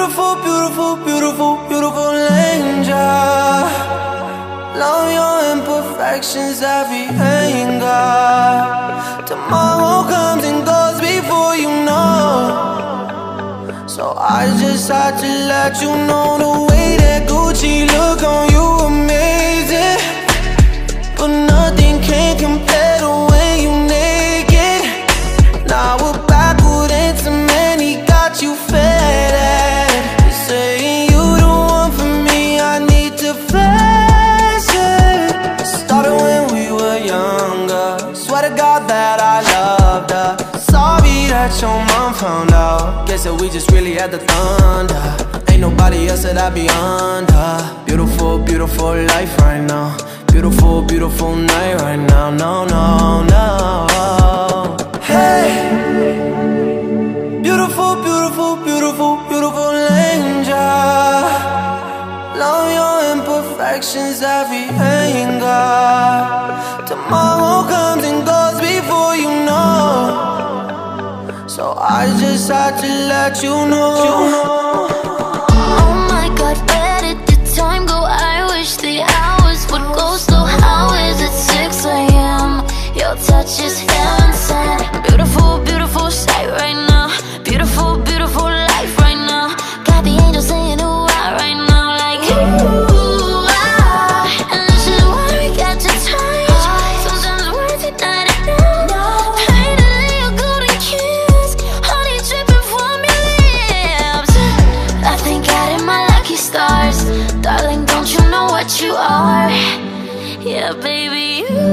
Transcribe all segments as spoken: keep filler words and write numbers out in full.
Beautiful, beautiful, beautiful, beautiful angel. Love your imperfections, every anger. Tomorrow comes and goes before you know. So I just had to let you know the way that Gucci look on you amazing. But nothing can compare to when you naked. Now we're backward into many, got you fed at. You're saying you the one for me, I need to flex it. Started when we were younger, swear to God that I loved her. Sorry that your mom found out, guess that we just really had the thunder. Ain't nobody else that I be under. Beautiful, beautiful life right now. Beautiful, beautiful night right now. No, no, no. Hey, beautiful, beautiful, beautiful, beautiful angel. Love your imperfections, every anger. Tomorrow comes and goes before you know. So I just had to let you know. Oh my God, where did the time go? I wish the hours would go slow. How is it six A M? Your touch is heaven sent. Beautiful, beautiful sight right now. Beautiful, beautiful life right now. Got the angels saying ooh ah right now, like ooh ah. And this is why we got to touch. Sometimes words ignite it now. Painted in your golden kiss, honey dripping from your lips. I thank God in my lucky stars, darling. Don't you know what you are? Yeah, baby, you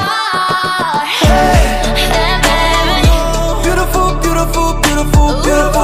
are. Hey, hey, baby. Beautiful, beautiful, beautiful, beautiful.